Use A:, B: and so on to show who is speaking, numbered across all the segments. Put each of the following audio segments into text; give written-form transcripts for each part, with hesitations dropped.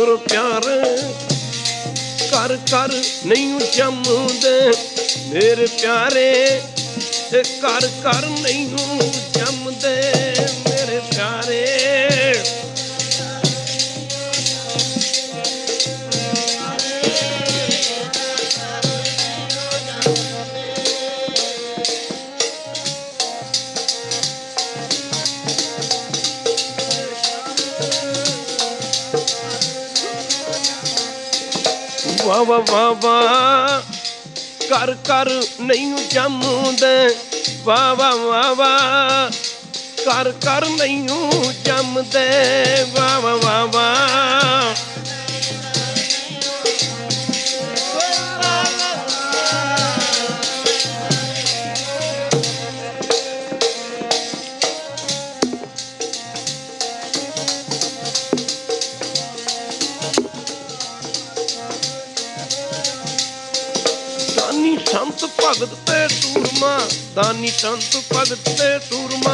A: गुर प्यार कर कर नहीं जमदे मेरे प्यारे कर कर नहीं जमदे मेरे प्यारे। वाह वाह वाह वाह कर कर नहीं जमदे वाह वाह वाह वाह कर कर नहीं जमदे वाह वाह वाह वाह। संत भगत ते सूरमा दानी संत भगत ते सूरमा।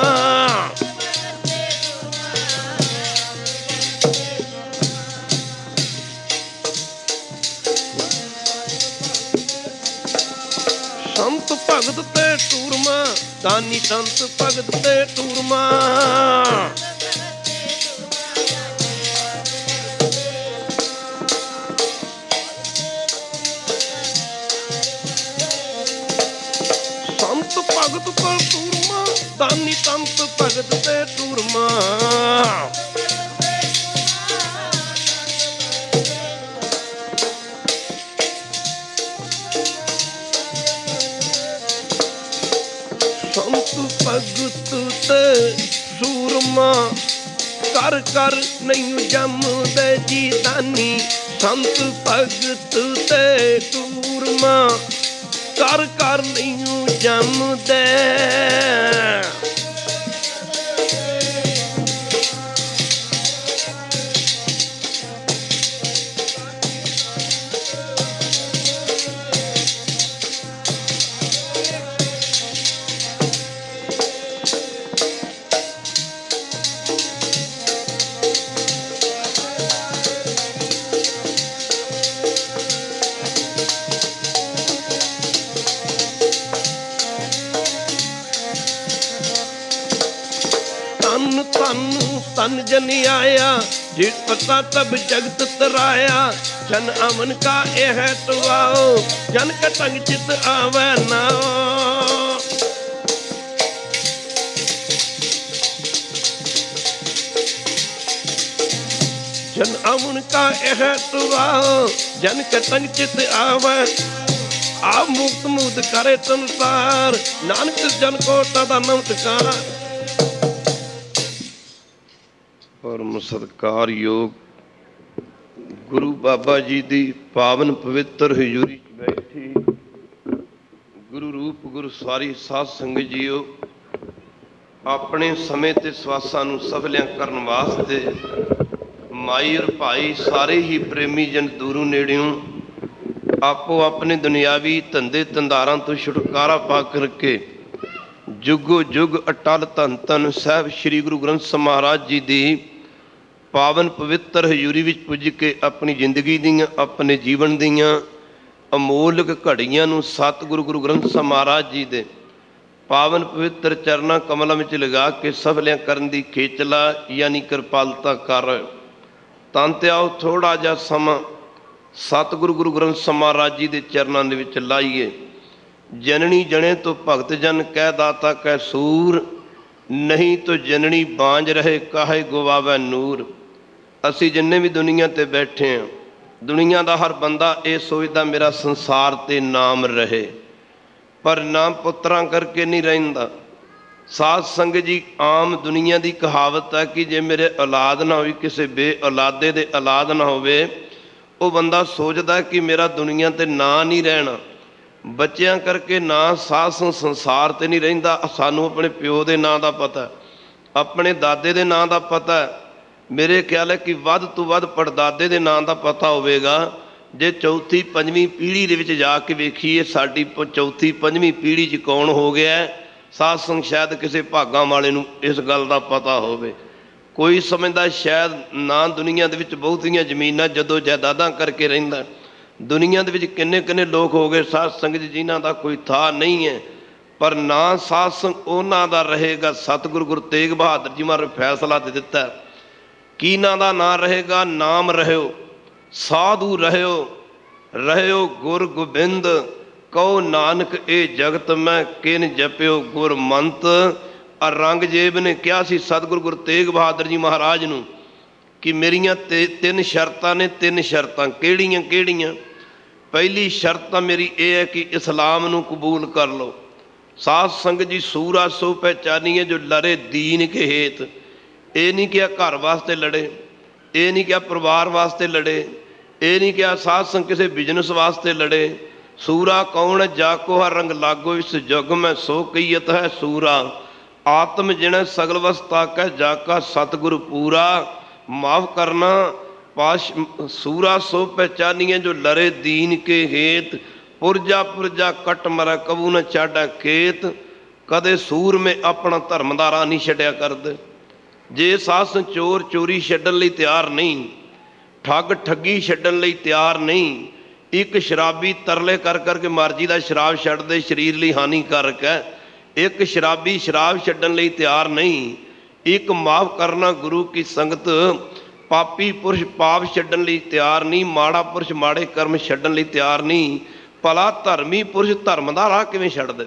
A: संत भगत ते सूरमा दानी संत भगत ते सूरमा। भगत पर सूरमा दानी संत भगत ते सूरमा। संत भगत ते सूरमा कर कर नहीं जमदे जी दानी संत भगत ते सूरमा कर कर नहीं जमदे। तन जन आया जिस पता तब जगत तराया जन अमन का यह तो आओ जन का तंग चित आवे नाओ। जन अमन का यह तो आओ जन का तंग चित आवे आप मुक्त मुक्त करे संसार नानक जन को तदा नमस्कार। परम सत्कारयोग गुरु बाबा जी दी पावन पवित्र हजूरी बैठी गुरु रूप गुरु सारी साध संगत जीओ अपने समय ते सवासां नूं सफलियां करन वास्ते माई और भाई सारे ही प्रेमी जन दूरों नेड़ियों आपो अपने दुनियावी धंधे धंधारां तो छुटकारा पा करके जुगो जुग अटल धन धन साहब श्री गुरु ग्रंथ साहिब महाराज जी दी पावन पवित्र हजूरी विच पुज के अपनी जिंदगी दियां अपने जीवन दियां अमोलक घड़ियां नूं सतगुरु गुरु ग्रंथ साहिब महाराज जी दे पावन पवित्र चरना कमलों में लगा के सफलियां करन दी खेचला यानी कृपालता कर। तां ते आओ थोड़ा जा समा सतगुरु गुरु ग्रंथ साहिब महाराज जी दे चरनां दे विच लाइए। जननी जने तो भगत जन कह दाता कह सूर नहीं तो जननी बांझ रहे काहे गवावे नूर। असी जिन्ने भी दुनिया ते बैठे हैं दुनिया का हर बंदा ये सोचता मेरा संसार ते नाम रहे पर नाम पुत्रां करके नहीं रहिंदा। साध संगत जी आम दुनिया की कहावत है कि जे मेरे औलाद ना हो किसी बे औलादे दे औलाद ना होवे वो बंदा सोचता कि मेरा दुनिया ते ना नहीं रहना। बच्चियां करके ना सास संसार ते नहीं रहिंदा। सानू अपने प्यो दे नां दा पता अपने दादे दे नां दा पता है। मेरे ख्याल है कि वध तो वध पड़दादे दे नां दा पता होवेगा। जे चौथी पंजवीं पीढ़ी दे विच जाके वेखीए साडी चौथी पंजवीं पीढ़ी च कौन हो गया है साध संग शायद किसी भागां वाले नूं इस गल दा पता होवे। ਕੋਈ ਸਮਝਦਾ ਸ਼ਾਇਦ ਨਾ ਦੁਨੀਆ ਦੇ ਵਿੱਚ ਬਹੁਤੀਆਂ ਜ਼ਮੀਨਾਂ ਜਦੋਂ ਜਾਇਦਾਦਾਂ ਕਰਕੇ ਰਹਿੰਦਾ। ਦੁਨੀਆ ਦੇ ਵਿੱਚ ਕਿੰਨੇ ਕਿੰਨੇ ਲੋਕ ਹੋ ਗਏ ਸਾਧ ਸੰਗਤ ਜਿਨ੍ਹਾਂ ਦਾ ਕੋਈ ਥਾਂ ਨਹੀਂ ਹੈ, ਪਰ ਨਾ ਸਾਧ ਸੰਗ ਉਹਨਾਂ ਦਾ ਰਹੇਗਾ। ਸਤਿਗੁਰੂ ਗੁਰੂ ਤੇਗ ਬਹਾਦਰ ਜੀ ਮਹਾਰਾਜ ਫੈਸਲਾ ਦੇ ਦਿੱਤਾ, ਕਿਹਨਾਂ ਦਾ ਨਾਂ ਰਹੇਗਾ? ਨਾਮ ਰਹਿਓ, ਸਾਧੂ ਰਹਿਓ, ਰਹਿਓ ਗੁਰ ਗੋਬਿੰਦ, ਕਹੋ ਨਾਨਕ ਇਹ ਜਗਤ ਮੈਂ ਕਿਨ ਜਪਿਓ ਗੁਰਮੰਤ। ਔਰੰਗਜ਼ੇਬ ਨੇ ਕਿਹਾ ਸੀ ਸਤਿਗੁਰੂ ਗੁਰੂ ਤੇਗ ਬਹਾਦਰ ਜੀ ਮਹਾਰਾਜ ਨੂੰ ਕਿ ਮੇਰੀਆਂ ਤਿੰਨ ਸ਼ਰਤਾਂ ਨੇ। ਤਿੰਨ ਸ਼ਰਤਾਂ ਕਿਹੜੀਆਂ ਕਿਹੜੀਆਂ? ਪਹਿਲੀ ਸ਼ਰਤ ਤਾਂ ਮੇਰੀ ਇਹ ਹੈ ਕਿ ਇਸਲਾਮ ਨੂੰ ਕਬੂਲ ਕਰ ਲਓ। ਸਾਧ ਸੰਗਤ ਜੀ, ਸੂਰਾ ਸੋ ਪਹਿਚਾਨੀਏ ਜੋ ਲੜੇ ਦੀਨ ਕੇ ਹੇਤ। ਇਹ ਨਹੀਂ ਕਿਹਾ ਘਰ ਵਾਸਤੇ ਲੜੇ, ਇਹ ਨਹੀਂ ਕਿਹਾ ਪਰਿਵਾਰ ਵਾਸਤੇ ਲੜੇ, ਇਹ ਨਹੀਂ ਕਿਹਾ ਸਾਧ ਸੰਗ ਕਿਸੇ ਬਿਜ਼ਨਸ ਵਾਸਤੇ ਲੜੇ। ਸੂਰਾ ਕੌਣ? ਜਾ ਕੋ ਹਰ ਰੰਗ ਲਾਗੋ ਇਸ ਜੁਗ ਮੈਂ ਸੋ ਕਹੀਤ ਹੈ ਸੂਰਾ। ਆਤਮ ਜਿਣ ਸਗਲ ਵਸਤਾ ਕੈ ਜਾ ਕਾ ਸਤਿਗੁਰੂ ਪੂਰਾ। ਮਾਫ ਕਰਨਾ ਪਾਸ਼ ਸੂਰਾ ਸੋ ਪਹਿਚਾਨੀਏ ਜੋ ਲੜੇ ਦੀਨ ਕੇ ਹੇਤ। ਪੁਰਜਾ ਪੁਰਜਾ ਕੱਟ ਮਰਾ ਕਬੂ ਨ ਚਾਡਾ ਖੇਤ। ਕਦੇ ਸੂਰ ਮੇ ਆਪਣਾ ਧਰਮ ਦਾ ਰਾਹ ਨਹੀਂ ਛੱਡਿਆ ਕਰਦੇ। ਜੇ ਸਾਧ ਚੋਰ ਚੋਰੀ ਛੱਡਣ ਲਈ ਤਿਆਰ ਨਹੀਂ, ਠੱਗ ਠੱਗੀ ਛੱਡਣ ਲਈ ਤਿਆਰ ਨਹੀਂ, ਇੱਕ ਸ਼ਰਾਬੀ ਤਰਲੇ ਕਰ ਕਰਕੇ ਮਰਜ਼ੀ ਦਾ ਸ਼ਰਾਬ ਛੱਡ ਦੇ, ਸਰੀਰ ਲਈ ਹਾਨੀਕਾਰਕ ਹੈ। ਇੱਕ ਸ਼ਰਾਬੀ ਸ਼ਰਾਬ ਛੱਡਣ ਲਈ ਤਿਆਰ ਨਹੀਂ। ਇੱਕ ਮਾਫ ਕਰਨਾ ਗੁਰੂ ਕੀ ਸੰਗਤ ਪਾਪੀ ਪੁਰਸ਼ ਪਾਪ ਛੱਡਣ ਲਈ ਤਿਆਰ ਨਹੀਂ, ਮਾੜਾ ਪੁਰਸ਼ ਮਾੜੇ ਕਰਮ ਛੱਡਣ ਲਈ ਤਿਆਰ ਨਹੀਂ। ਭਲਾ ਧਰਮੀ ਪੁਰਸ਼ ਧਰਮ ਦਾ ਰਾਹ ਕਿਵੇਂ ਛੱਡ ਦੇਵੇ?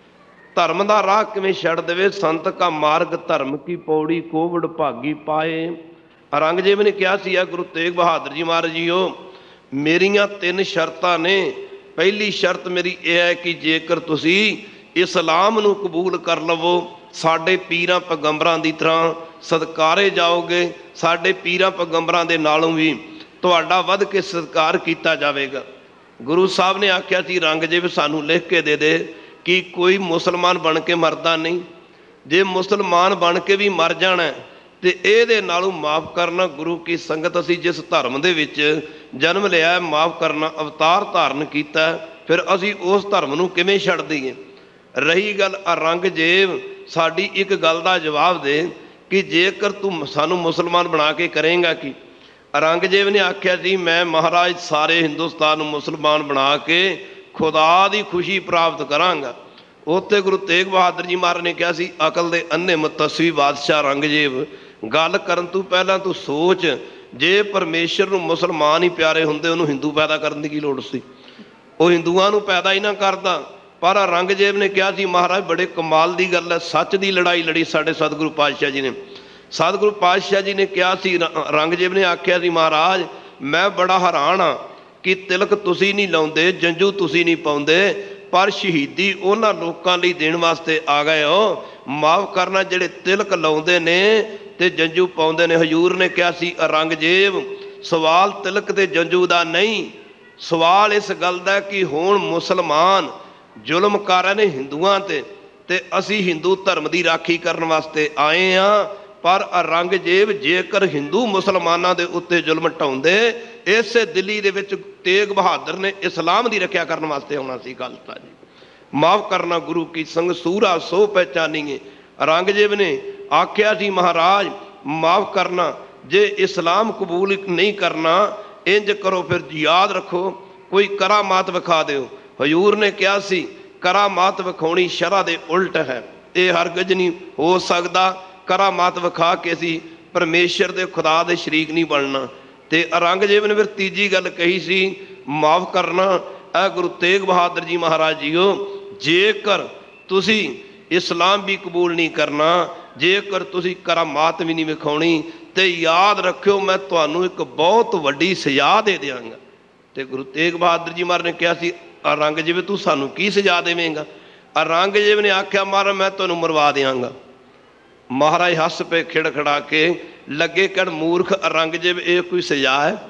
A: ਧਰਮ ਦਾ ਰਾਹ ਕਿਵੇਂ ਛੱਡ ਦੇਵੇ? ਸੰਤ ਕਾ ਮਾਰਗ ਧਰਮ ਕੀ ਪੌੜੀ ਕੋਵੜ ਭਾਗੀ ਪਾਏ। ਔਰੰਗਜ਼ੇਬ ਨੇ ਕਿਹਾ ਸੀ ਆ ਗੁਰੂ ਤੇਗ ਬਹਾਦਰ ਜੀ ਮਹਾਰਾਜ ਜੀਓ, ਮੇਰੀਆਂ ਤਿੰਨ ਸ਼ਰਤਾਂ ਨੇ। ਪਹਿਲੀ ਸ਼ਰਤ ਮੇਰੀ ਇਹ ਹੈ ਕਿ ਜੇਕਰ ਤੁਸੀਂ ਇਸਲਾਮ ਨੂੰ ਕਬੂਲ ਕਰ ਲਵੋ, ਸਾਡੇ ਪੀਰਾਂ ਪੈਗੰਬਰਾਂ ਦੀ ਤਰ੍ਹਾਂ ਸਤਿਕਾਰੇ ਜਾਓਗੇ, ਸਾਡੇ ਪੀਰਾਂ ਪੈਗੰਬਰਾਂ ਦੇ ਨਾਲੋਂ ਵੀ ਤੁਹਾਡਾ ਵੱਧ ਕੇ ਸਤਿਕਾਰ ਕੀਤਾ ਜਾਵੇਗਾ। ਗੁਰੂ ਸਾਹਿਬ ਨੇ ਆਖਿਆ ਸੀ ਔਰੰਗਜ਼ੇਬ ਸਾਨੂੰ ਲਿਖ ਕੇ ਦੇ ਦੇ ਕਿ ਕੋਈ ਮੁਸਲਮਾਨ ਬਣ ਕੇ ਮਰਦਾ ਨਹੀਂ। ਜੇ ਮੁਸਲਮਾਨ ਬਣ ਕੇ ਵੀ ਮਰ ਜਾਣਾ ਤੇ ਇਹਦੇ ਨਾਲੋਂ ਮਾਫ ਕਰਨਾ ਗੁਰੂ ਕੀ ਸੰਗਤ ਅਸੀਂ ਜਿਸ ਧਰਮ ਦੇ ਵਿੱਚ ਜਨਮ ਲਿਆ, ਮਾਫ ਕਰਨਾ ਅਵਤਾਰ ਧਾਰਨ ਕੀਤਾ, ਫਿਰ ਅਸੀਂ ਉਸ ਧਰਮ ਨੂੰ ਕਿਵੇਂ ਛੱਡ ਦਈਏ? ਰਹੀ ਗੱਲ ਔਰੰਗਜ਼ੇਬ, ਸਾਡੀ ਇੱਕ ਗੱਲ ਦਾ ਜਵਾਬ ਦੇ ਕਿ ਜੇਕਰ ਤੂੰ ਸਾਨੂੰ ਮੁਸਲਮਾਨ ਬਣਾ ਕੇ ਕਰੇਂਗਾ ਕੀ? ਔਰੰਗਜ਼ੇਬ ਨੇ ਆਖਿਆ ਸੀ ਮੈਂ ਮਹਾਰਾਜ ਸਾਰੇ ਹਿੰਦੁਸਤਾਨ ਨੂੰ ਮੁਸਲਮਾਨ ਬਣਾ ਕੇ ਖੁਦਾ ਦੀ ਖੁਸ਼ੀ ਪ੍ਰਾਪਤ ਕਰਾਂਗਾ। ਉੱਥੇ ਗੁਰੂ ਤੇਗ ਬਹਾਦਰ ਜੀ ਮਹਾਰਾਜ ਨੇ ਕਿਹਾ ਸੀ ਅਕਲ ਦੇ ਅੰਨੇ ਮੁਤੱਸਵੀ ਬਾਦਸ਼ਾਹ ਔਰੰਗਜ਼ੇਬ, ਗੱਲ ਕਰਨ ਤੋਂ ਪਹਿਲਾਂ ਤੂੰ ਸੋਚ, ਜੇ ਪਰਮੇਸ਼ਰ ਨੂੰ ਮੁਸਲਮਾਨ ਹੀ ਪਿਆਰੇ ਹੁੰਦੇ ਉਹਨੂੰ ਹਿੰਦੂ ਪੈਦਾ ਕਰਨ ਦੀ ਕੀ ਲੋੜ ਸੀ? ਉਹ ਹਿੰਦੂਆਂ ਨੂੰ ਪੈਦਾ ਹੀ ਨਾ ਕਰਦਾ। ਪਰ ਔਰੰਗਜ਼ੇਬ ਨੇ ਕਿਹਾ ਸੀ ਮਹਾਰਾਜ ਬੜੇ ਕਮਾਲ ਦੀ ਗੱਲ ਹੈ, ਸੱਚ ਦੀ ਲੜਾਈ ਲੜੀ ਸਾਡੇ ਸਤਿਗੁਰੂ ਪਾਤਸ਼ਾਹ ਜੀ ਨੇ। ਸਤਿਗੁਰੂ ਪਾਤਸ਼ਾਹ ਜੀ ਨੇ ਕਿਹਾ ਸੀ, ਔਰੰਗਜ਼ੇਬ ਨੇ ਆਖਿਆ ਸੀ ਮਹਾਰਾਜ ਮੈਂ ਬੜਾ ਹੈਰਾਨ ਹਾਂ ਕਿ ਤਿਲਕ ਤੁਸੀਂ ਨਹੀਂ ਲਾਉਂਦੇ, ਜੰਝੂ ਤੁਸੀਂ ਨਹੀਂ ਪਾਉਂਦੇ, ਪਰ ਸ਼ਹੀਦੀ ਉਹਨਾਂ ਲੋਕਾਂ ਲਈ ਦੇਣ ਵਾਸਤੇ ਆ ਗਏ ਹੋ। ਮਾਫ ਕਰਨਾ ਜਿਹੜੇ ਤਿਲਕ ਲਾਉਂਦੇ ਨੇ ਤੇ ਜੰਝੂ ਪਾਉਂਦੇ ਨੇ। ਹਜ਼ੂਰ ਨੇ ਕਿਹਾ ਸੀ ਔਰੰਗਜ਼ੇਬ ਸਵਾਲ ਤਿਲਕ ਤੇ ਜੰਝੂ ਦਾ ਨਹੀਂ, ਸਵਾਲ ਇਸ ਗੱਲ ਦਾ ਕਿ ਹੁਣ ਮੁਸਲਮਾਨ ਜ਼ੁਲਮ ਕਰ ਰਹੇ ਨੇ ਹਿੰਦੂਆਂ ਤੇ ਅਸੀਂ ਹਿੰਦੂ ਧਰਮ ਦੀ ਰਾਖੀ ਕਰਨ ਵਾਸਤੇ ਆਏ ਹਾਂ। ਪਰ ਔਰੰਗਜ਼ੇਬ ਜੇਕਰ ਹਿੰਦੂ ਮੁਸਲਮਾਨਾਂ ਦੇ ਉੱਤੇ ਜ਼ੁਲਮ ਢਾਉਂਦੇ, ਇਸੇ ਦਿੱਲੀ ਦੇ ਵਿੱਚ ਤੇਗ ਬਹਾਦਰ ਨੇ ਇਸਲਾਮ ਦੀ ਰੱਖਿਆ ਕਰਨ ਵਾਸਤੇ ਆਉਣਾ ਸੀ। ਗੱਲ ਤਾਂ ਜੀ ਮਾਫ ਕਰਨਾ ਗੁਰੂ ਕੀ ਸੰਗ ਸੂਰਾ ਸੋ ਪਹਿਚਾਨੀਏ। ਔਰੰਗਜ਼ੇਬ ਨੇ ਆਖਿਆ ਸੀ ਮਹਾਰਾਜ ਮਾਫ ਕਰਨਾ ਜੇ ਇਸਲਾਮ ਕਬੂਲ ਨਹੀਂ ਕਰਨਾ, ਇੰਜ ਕਰੋ ਫਿਰ ਯਾਦ ਰੱਖੋ ਕੋਈ ਕਰਾਮਾਤ ਵਿਖਾ ਦਿਓ। ਹਜ਼ੂਰ ਨੇ ਕਿਹਾ ਸੀ ਕਰਾਮਾਤ ਵਿਖਾਉਣੀ ਸ਼ਰ੍ਹਾ ਦੇ ਉਲਟ ਹੈ, ਇਹ ਹਰਗਿਜ਼ ਨਹੀਂ ਹੋ ਸਕਦਾ। ਕਰਾਮਾਤ ਵਿਖਾ ਕੇ ਅਸੀਂ ਪਰਮੇਸ਼ਰ ਦੇ ਖੁਦਾ ਦੇ ਸ਼ਰੀਕ ਨਹੀਂ ਬਣਨਾ। ਤੇ ਔਰੰਗਜ਼ੇਬ ਨੇ ਫਿਰ ਤੀਜੀ ਗੱਲ ਕਹੀ ਸੀ ਮਾਫ ਕਰਨਾ ਇਹ ਗੁਰੂ ਤੇਗ ਬਹਾਦਰ ਜੀ ਮਹਾਰਾਜ ਜੀਓ, ਜੇਕਰ ਤੁਸੀਂ ਇਸਲਾਮ ਵੀ ਕਬੂਲ ਨਹੀਂ ਕਰਨਾ, ਜੇਕਰ ਤੁਸੀਂ ਕਰਾਮਾਤ ਵੀ ਨਹੀਂ ਵਿਖਾਉਣੀ, ਤੇ ਯਾਦ ਰੱਖਿਓ ਮੈਂ ਤੁਹਾਨੂੰ ਇੱਕ ਬਹੁਤ ਵੱਡੀ ਸਜ਼ਾ ਦੇ ਦਿਆਂਗਾ। ਤੇ ਗੁਰੂ ਤੇਗ ਬਹਾਦਰ ਜੀ ਮਹਾਰਾਜ ਨੇ ਕਿਹਾ ਸੀ ਔਰੰਗਜ਼ੇਬ ਤੂੰ ਸਾਨੂੰ ਕੀ ਸਜ਼ਾ ਦੇਵੇਂਗਾ? ਔਰੰਗਜ਼ੇਬ ਨੇ ਆਖਿਆ ਮਹਾਰਾਜ ਮੈਂ ਤੁਹਾਨੂੰ ਮਰਵਾ ਦਿਆਂਗਾ। ਮਹਾਰਾਜ ਹੱਸ ਪਏ ਖਿੜਖੜਾ ਕੇ, ਲੱਗੇ ਕਹਿਣ ਮੂਰਖ ਔਰੰਗਜ਼ੇਬ ਇਹ ਕੋਈ ਸਜ਼ਾ ਹੈ?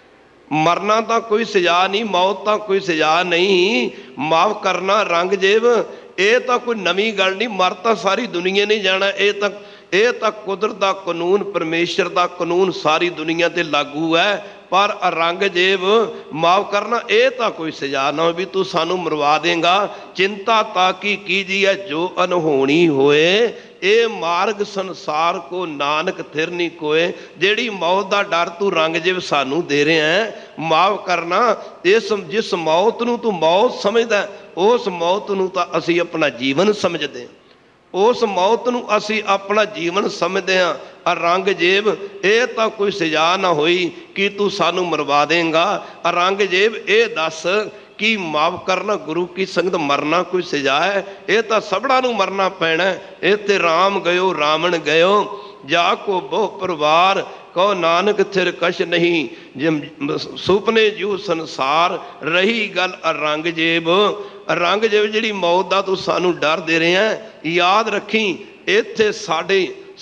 A: ਮਰਨਾ ਤਾਂ ਕੋਈ ਸਜ਼ਾ ਨਹੀਂ, ਮੌਤ ਤਾਂ ਕੋਈ ਸਜ਼ਾ ਨਹੀਂ। ਮਾਫ ਕਰਨਾ ਔਰੰਗਜ਼ੇਬ ਇਹ ਤਾਂ ਕੋਈ ਨਵੀਂ ਗੱਲ ਨਹੀਂ, ਮਰ ਤਾਂ ਸਾਰੀ ਦੁਨੀਆ ਨਹੀਂ ਜਾਣਾ। ਇਹ ਤਾਂ ਕੁਦਰਤ ਦਾ ਕਾਨੂੰਨ, ਪਰਮੇਸ਼ਰ ਦਾ ਕਾਨੂੰਨ ਸਾਰੀ ਦੁਨੀਆ ਤੇ ਲਾਗੂ ਹੈ। पर औरंगजेब माफ करना ये तो कोई सजा ना हो भी तू सानू मरवा देगा। चिंता ताकि कीजिए जो अनहोनी होए, ये मार्ग संसार को नानक थिर नहीं कोए। जेड़ी मौत का डर तू औरंगजेब सानू दे रहे हैं, माफ करना इस जिस मौत नू तू मौत समझदा उस मौत नू तां असीं अपना जीवन समझते हैं, उस मौत नू असीं अपना जीवन समझते हैं। औरंगजेब ये तो कोई सजा ना हुई कि तू सानू मरवा देगा। औरंगजेब ये दस कि माफ करना गुरु की संगत मरना कोई सजा है? ये तो सबड़ा नू मरना पैना। इत्थे राम गयो रावण गयो, जाको बहु परिवार, कहो नानक थिर कछ नहीं, जिम सुपने जू संसार। रही गल औरंगजेब, औरंगजेब जिहड़ी मौत दा तू सानू डर दे रहे हैं, याद रखी इत्थे साडे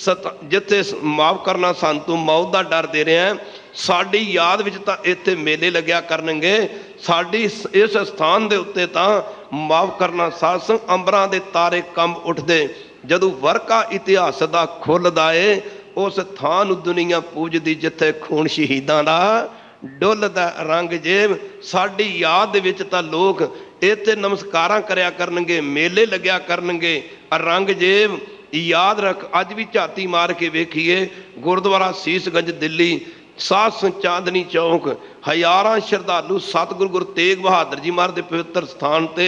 A: जिथे माफ करना सन तू मौत का डर दे रहे हैं, साड़ी याद विच तां इत्थे मेले लग्या करनगे। साड़ी इस स्थान दे उत्ते तां माफ करना सत्संग अंबरां दे तारे कंब उठदे। जदों वरका इतिहास दा खुलदा है, उस थां नूं दुनिया पूजदी जिथे खून शहीदां दा डुलदा। औरंगजेब साड़ी याद दे विच तां लोग इत्थे नमस्कारां करया करनगे, मेले लग्या करनगे। औरंगजेब याद रख, अज भी झाती मार के वेखीए गुरुद्वारा सीसगंज दिल्ली, सात चांदनी चौक, हज़ारां श्रद्धालु सतगुरु गुरु तेग बहादुर जी महाराज के पवित्र स्थान ते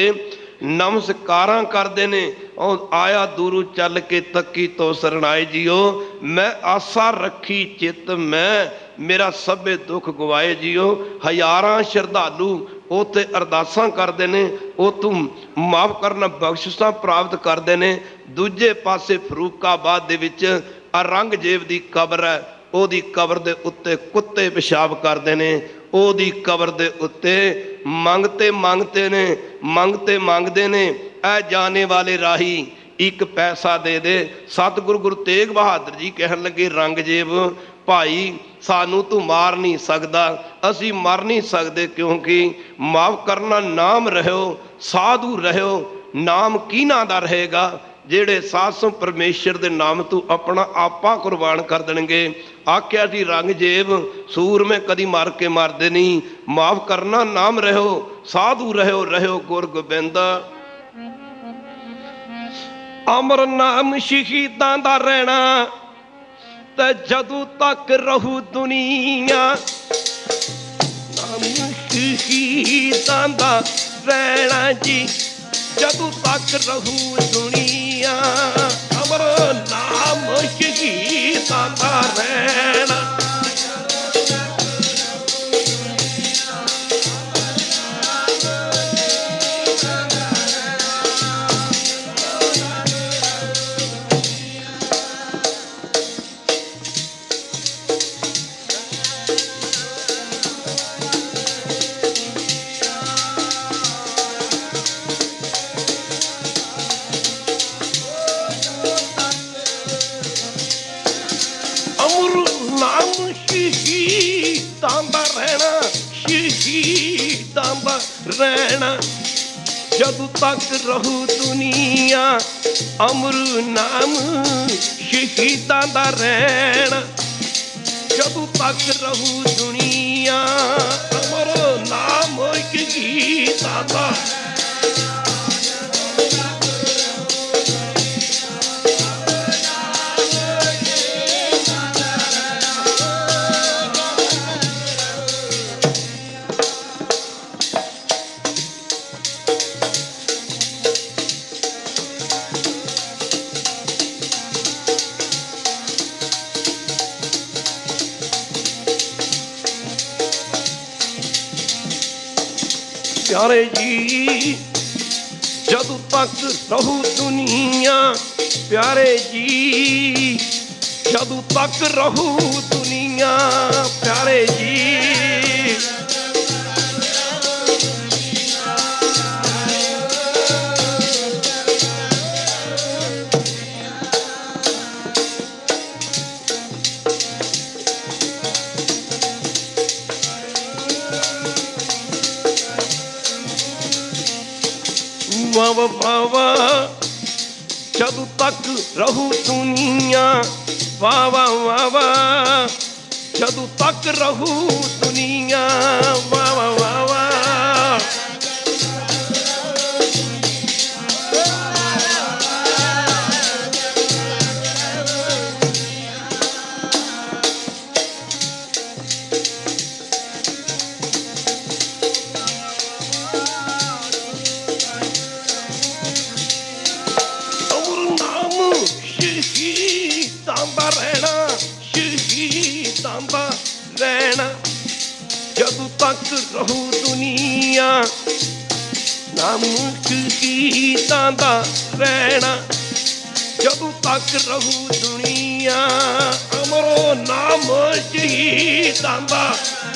A: नमस्कारां करते ने। और आया दूरू चल के तकी तो सरनाए जियो, मैं आसा रखी चित मैं, मेरा सभे दुख गवाए जियो। हज़ारां श्रद्धालु उत्थे अरदासां करते हैं, उत्थों माफ करना बख्शिशां प्राप्त करते हैं। दूजे पासे फरूकाबाद दे विच औरंगजेब दी कबर है, ओदी कबर दे उत्ते कुत्ते पेशाब करते हैं। ओदी कबर दे उत्ते मंगते मंगते ने, मंगते मंगते ने, ऐ जाने वाले राही एक पैसा दे दे। सतगुरु गुरु तेग बहादुर जी कहन लगे, औरंगजेब भाई सानू तू मार नहीं सकता, असी मर नहीं सकते, क्योंकि माफ करना नाम रहो साधु रहो। नाम किना दा रहेगा? जेड़े सासों परमेश्वर के नाम तू अपना आपा कुर्बान कर देंगे। आख्या जी औरंगजेब सूर में कदी मार के मारते नहीं, माफ करना नाम रहो साधु रहो, रहो गुर गोबिंद। अमर नाम शहीदां दा रहना, ते जदों तक रहू दुनिया, नाम शहीदां दा रहना जी, जदों तक रहू दुनिया। अमर नाम शहीदां दा रहना, रहना जदों तक रहू दुनिया। अमर नाम शहीदां दा रहना, जदों तक रहू दुनिया। अमर नाम शहीदां दा, प्यारे जी जदों तक रहू दुनिया। प्यारे जी जदों तक रहू दुनिया। प्यारे जी वावा वावा जदों तक रहू दुनिया। वावा वावा जदों तक रहू दुनिया। वाह वाह वाह वाह। रहना जदों तक रहू दुनिया, नाम शहीदां दा रहना जदों तक रहू दुनिया। अमरो नाम शहीदां दा।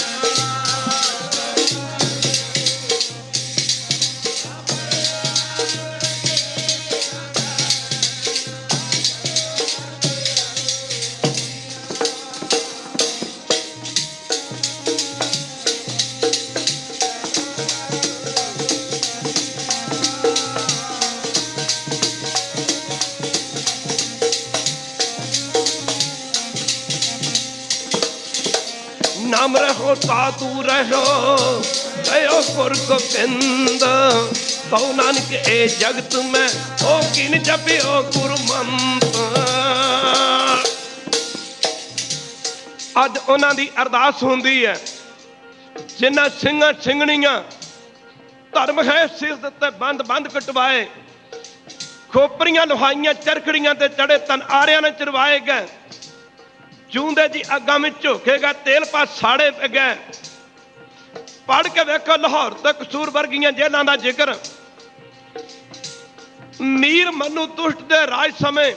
A: नाम रहो साधु रहो गयो गुर गोबिंद। कहो नानक ए जगत में ओ किन जपियो गुरमंत। अज उन्हां दी अरदास हुंदी है जिन्हां ਸਿੰਘਾਂ ਸਿੰਘਣੀਆਂ धर्म है सिर ते बंद बंद कटवाए, खोपरियां लुहाइयां चरखड़ियां ते चढ़े तन आरियां ने चरवाए गए। जूंदे जी अग्गां में झोकेगा तेल पा साड़े पे गए। पढ़ के वेखो लाहौर ते कसूर वर्गियां जेलां दा जिक्र। मीर मनु दुष्ट दे राज समय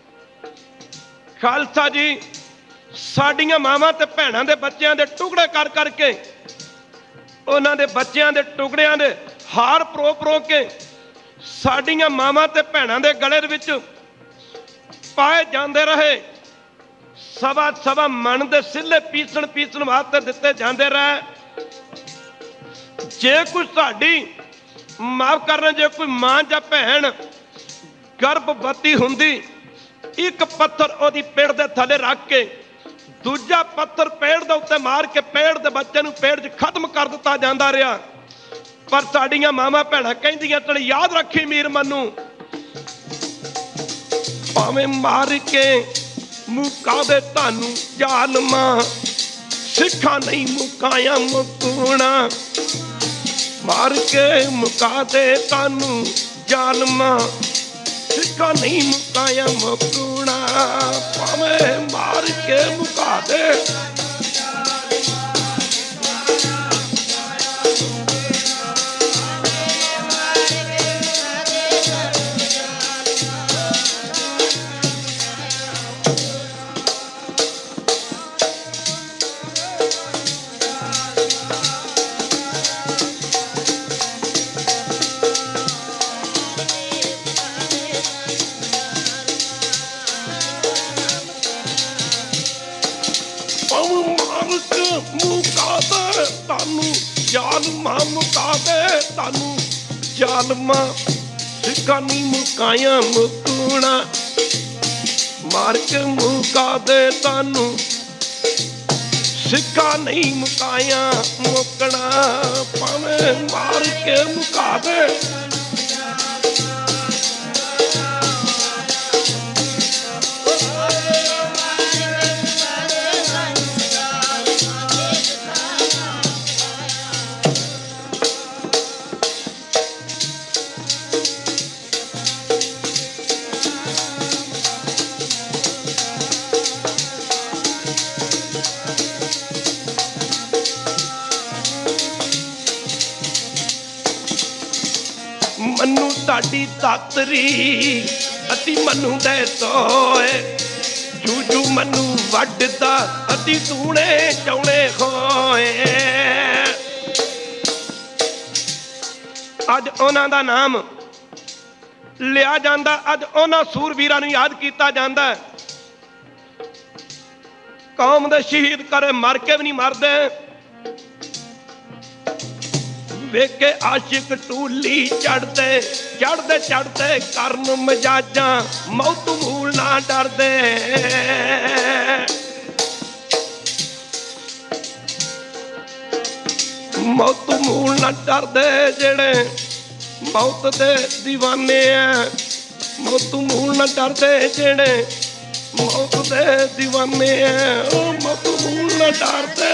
A: खालसा जी साडियां मावां ते भैणां दे बच्चियां दे टुकड़े कर करके उन्हां दे बच्चियां दे टुकड़ियां दे हार परो परो के साडियां मावां ते भैणां दे गले दे विच पाए जांदे रहे। सवा सवा मन दे सिले पीसण पीसण वास्ते दिते जांदे रहे। जे कोई साडी माफ करना, जे कोई मां जां भैण गर्भवती हुंदी, एक पत्थर ओदी पेड़ दे थले रख के दूजा पत्थर पेड़ दे उत्ते मार के पेड़ दे बच्चे नूं पेड़ च खत्म कर दिता जांदा रहा। पर साडियां मावां भैणां कहंदियां चल याद रखी मीर मनु, भावें मार के मुका दे तानू जालमा, सिखा नहीं मुकाया मुकूना। मार के मुका दे तानू जालमा, सिखा नहीं मुकाया मुकूना। भावें मार के मुका दे। जालमा मुका दे तानू जालमा, सिखा नहीं मुकाया मुकूना। मार के मुका दे तानू, सिखा नहीं मुकाया मुकना। भावें मार के मुका दे। मनु साडी दातरी अति मनु दे सोए, जूजू मनु वड्डदा अति तूने चौने खोए। अज उन्हां दा नाम लिया जांदा, अज उन्हां सूरवीरां नूं याद कीता जांदा। कौम दे शहीद करे मर के भी नहीं मरदे। वेखे आशिक टूली चढ़ते चढ़ते चढ़ते करन मजाजा, मौत मूल ना डरदे। मौत मूल न डरदे जेड़े मौत दे दीवाने हैं, मौत मूल न डरदे जेड़े मौत दे दीवाने हैं, ओ मौत मूल न डरदे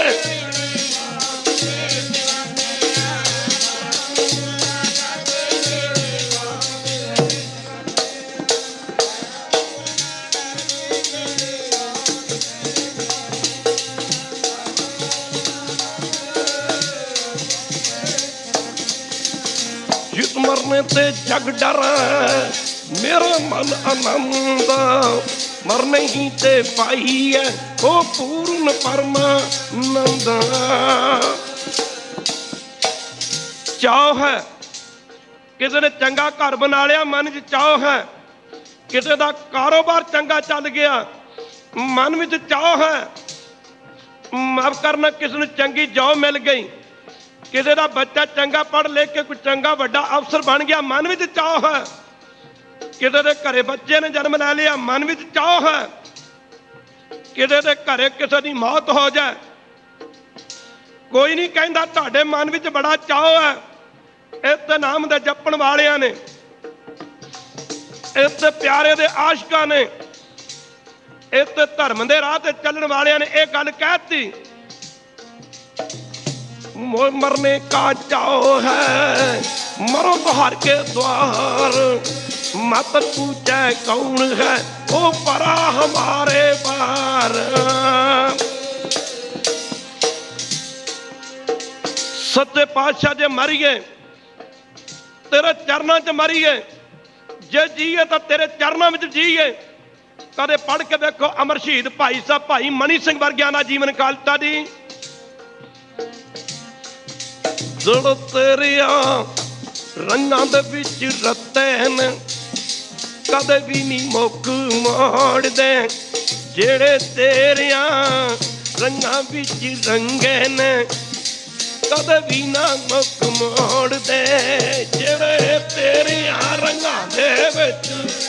A: जित मरने ते जग डर मेरा मन आनंद, मरने ही ते पाई है ओ पूर्ण परमानंद। चाव है किसी ने चंगा घर बना लिया, मन च चाव है किसी का कारोबार चंगा चल गया, मन में चाव है माफ करना किसी ने चंगी जॉब मिल गई, किसी का बच्चा चंगा पढ़ लिख के कोई चंगा बड़ा अफसर बन गया, मन में चाव है। किसी के घरे बच्चे ने जन्म ले लिया, मन में चाव है। किसी के घरे किसी की मौत हो जाए, कोई नहीं कहता तुहाडे मन में बड़ा चाव है। इस नाम दे जपण वालियां ने, इस प्यारे दे आशिकां ने, इस धर्म दे राह ते चलण वालियां ने यह गल कहती, मरने का चाव है मरो तो हर के द्वार, मत पूछे कौन है वो परा हमारे पार। सच्चे पातशाह जे मरीए तेरे चरणों च मरीए, जे जीए तो तेरे चरणों में जीए। कदे पढ़ के देखो अमर शहीद भाई साहब भाई मनी सिंह वर्गियां दा जीवन कालता दी, जड़ तेरिया रंगां दे विच रते न कदे भी नहीं मुक मोड़ दे, जेड़े तेरिया रंगां विच रंगे न कदे भी ना मुक मोड़ दे, जेड़े तेरिया रंगां दे विच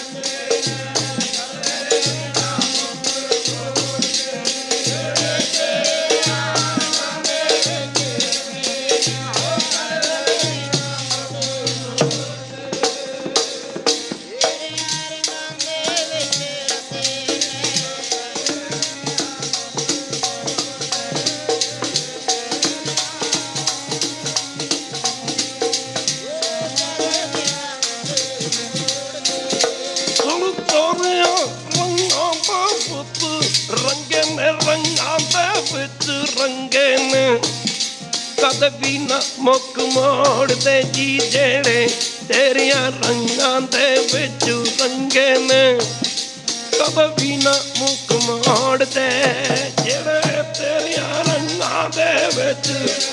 A: रंगे ने कद भी ना मुक मोड़ दे जी, जेड़े तेरिया रंगां दे विच रंगे ने कद भी ना मुक मोड़ दे, जेड़े तेरिया रंगां दे विच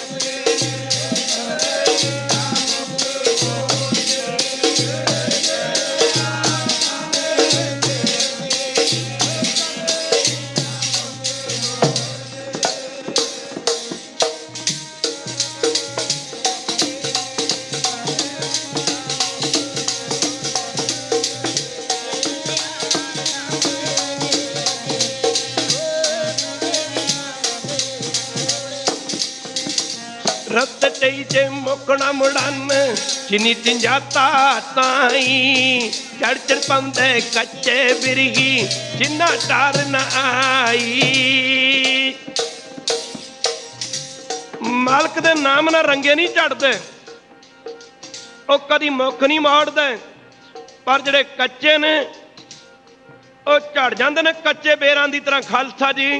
A: रत जे मुकना मुड़न चिनी तिंजाता ताई, चढ़ चढ़ पांदे कच्चे बिरगी जिन्ना डर न आई। मालक दे नाम ना रंगे नहीं चढ़ते, वो कदी मुख नहीं मोड़ते, पर जेड़े कच्चे ने वो झड़ जाते ने कच्चे बेरां दी तरह। खालसा जी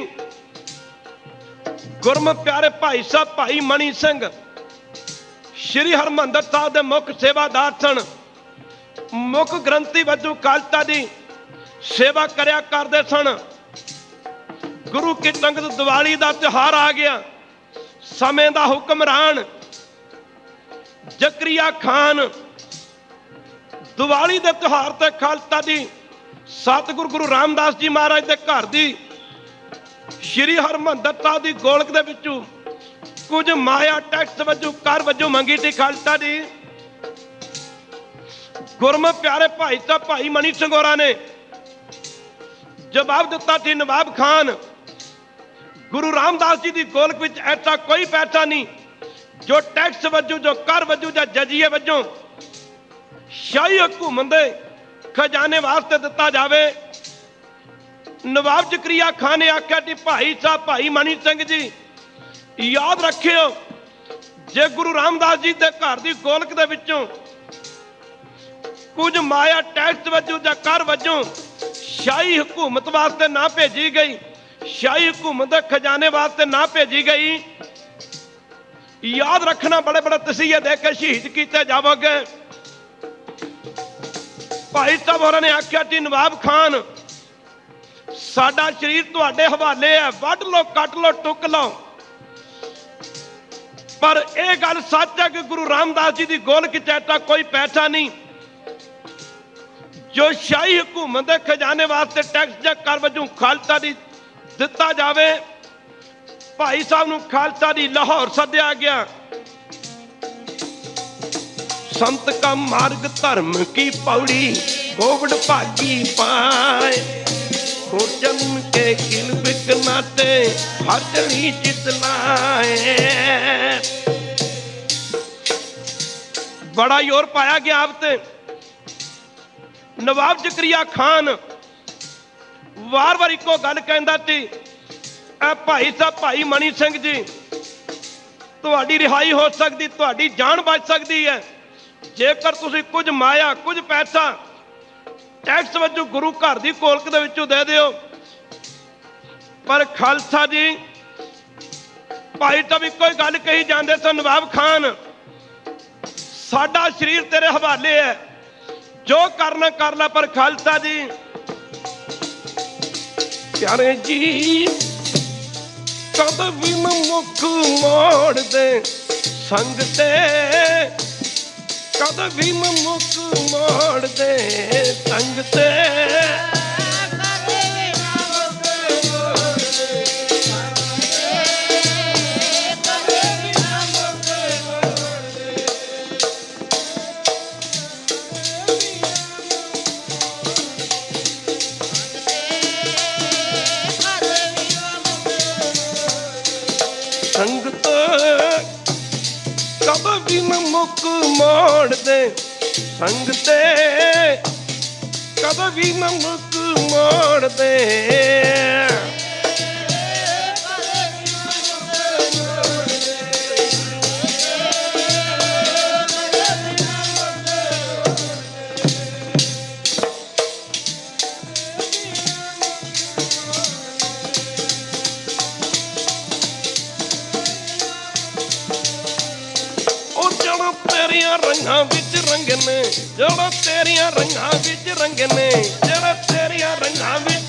A: गुरमुख प्यारे भाई साहब भाई मनी सिंह श्री हरमंदर साहब के मुख सेवादार सन। मुख ग्रंथी वजों खालसा जी सेवा करया करते सन। गुरु की संगत दिवाली का त्योहार आ गया, समय का हुक्मरान जकरिया खान दिवाली के त्योहार से खालसा जी सतगुरु गुरु रामदास जी महाराज के घर की श्री हरमंदर साहब की गोलक दे विचों कुछ माया टैक्स वजों कर वजों मंगी थी। खालसा जी गुरमुख प्यारे भाई साहब भाई मनी सिंह होरां ने जवाब दिता थी, नवाब खान गुरु रामदास जी की गोलक विच ऐसा कोई पैसा नहीं जो टैक्स वजों, जो कर वजों या जजिए वजों शाही हुकूमत दे खजाने वास्ते दिता जाए। नवाब जकरिया खान ने आख्या कि भाई साहब, भाई मनी सिंह जी याद रखियो, जे गुरु रामदास जी के घर की गोलक दे विचों कुछ माया टैक्स वजों या कर वजों शाही हुकूमत वास्ते ना भेजी गई, शाही हुकूमत के खजाने वास्ते ना भेजी गई, याद रखना बड़े बड़े तसीहे दे के शहीद किए जाओगे। भाई साहब होरां ने आख्या कि नवाब खान, साडा शरीर तुहाडे हवाले है, वढ लो, कट लो, टुक लो, पर यह गल सच है कि गुरु रामदास जी की गोलक चैटा कोई पैसा नहीं जो शाही हुकूमत के खजाने वास्ते टैक्स या कर वजों खालसा दी दिता जाए। भाई साहब नूं खालसा दी लाहौर सद्या गया। संत का मार्ग धर्म की पौड़ी गोवड़ भागी पाए, हो जन्म के किल बिकनाते हर जनी जितलाए। बड़ा जोर पाया गया आप ते। नवाब जकरिया खान वार वार इको गल कहंदा सी, भाई साहब, भाई मनी सिंह जी, तुहाडी रिहाई हो सकती, तुहाडी जान बच सकती है जेकर तुसीं कुछ माया, कुछ पैसा टैक्स वजों गुरु घर की गोलक दे विचों दे दिओ। पर खालसा जी भाई साहब इको ही गल कही जाते सन, नवाब खान, साडा शरीर तेरे हवाले है, जो करना कर ला। पर खालसा जी, प्यारे जी, कद भी मुख मोड़ दे संग ते, कद भी मुख मोड़ दे संग ते, संगत कद भी मुख मोड़ दे संग ते, कद भी मुख मोड़ दे। रंगा विच रंग ने जड़ा तेरिया रंगा विच रंग ने, जड़ा तेरिया रंगा विच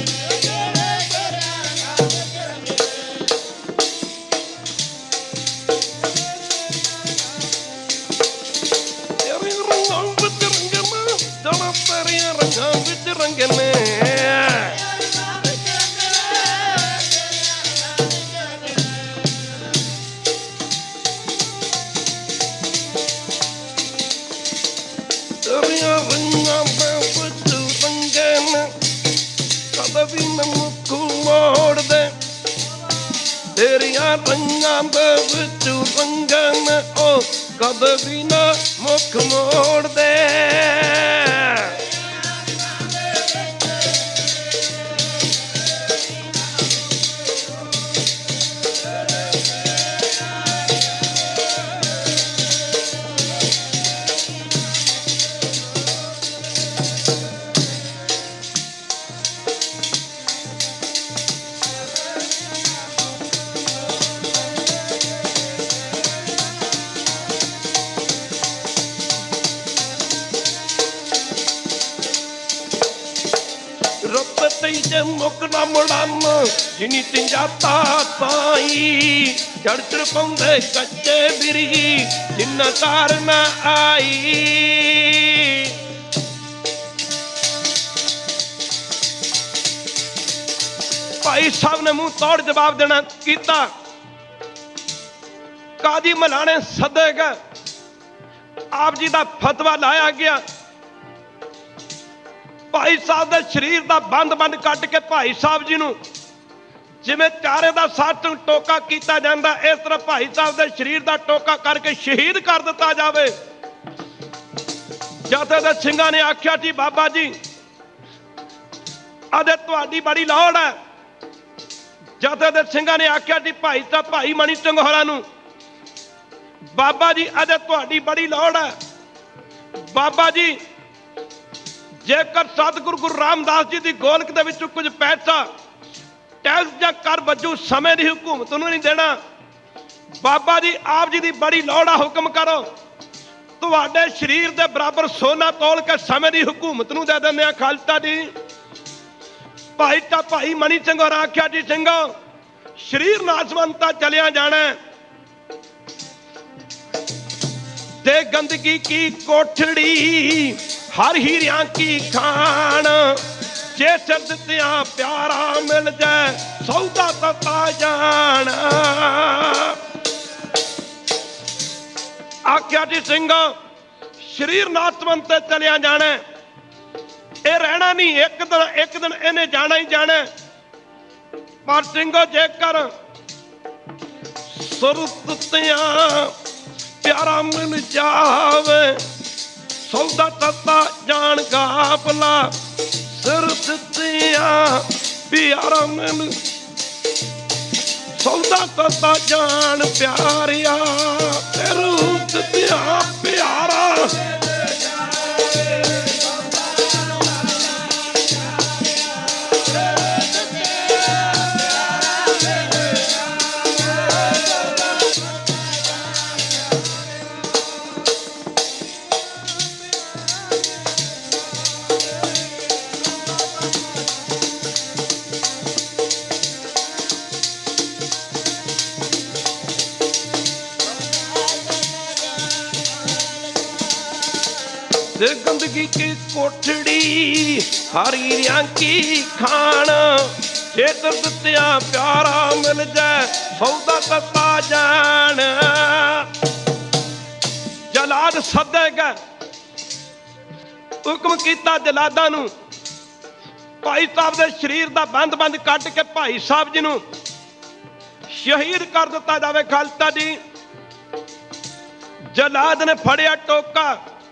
A: जड़ा तेरिया रंगा विच रंग ने। तेरिया रंगा दे विचू रंगन, ओ कद भी ना मुख मोड़ दे। मुकना मुड़न जिनी तिंजाता ताई, चढ़ चढ़ पौंदे कच्चे बिरगी जिन्ना तार न आई। भाई साहब ने मुंह तोड़ जवाब देना कीता। काजी मलाने सदे गए, आप जी का फतवा लाया गया। भाई साहब के शरीर का बंद बंद कट के भाई साहब जी नूं जिवें चारे दा साठ टोका किया जाता, इस तरह भाई साहब के शरीर का टोका करके शहीद कर दिता जाए। जथे दे सिंघां ने आख्या जी बाबा जी अजे तुहाडी बड़ी लोड़ है। जथे दे सिंघां ने आख्या जी भाई साहब भाई मनी सिंह होरां नूं बाबा जी अजे तुहाडी बड़ी लोड़ है। बाबा जी जेकर सतगुरु गुरु रामदास जी की गोलक दे विचों कुछ पैसा टैक्स या कर वजू समय की हुकूमत नूं नहीं देना। बाबा जी आप जी की बड़ी लोड़ आ, हुक्म करो। तुहाडे शरीर के बराबर सोना तोल के समय की हुकूमत नूं दे दिंदे आ खालसा जी। भाई मनी सिंह होरां आख्या जी सिंघो शरीर नासवंता चलिया जाना दे गंदगी की कोठड़ी हर हीरिया की खान जे सिर दित्तिया प्यारा मिल जाए सौदा तता जान। आख्या जी सिंघो शरीर नासवंत चलिया जाना, ये रहना नहीं, एक दिन इन्हें जाना ही जाना। पर सिंघो जेकर सुरतिया प्यारा मिल जावे सौदा तता जान गाफला सुरतिया प्यारा मिल सौदा तता जान प्यारिया रुतिया प्यारा गंदगी की कोठड़ी हरीरिया की खान छेतर दित्तिया प्यारा मिल जाए सौदा तता जान। जलाद सदेगा हुक्म किया जलादा नूं भाई साहब के शरीर का बंद बंद कट के भाई साहब जी नूं शहीद कर दिता जाए खालसा जी। जलाद ने फड़िया टोका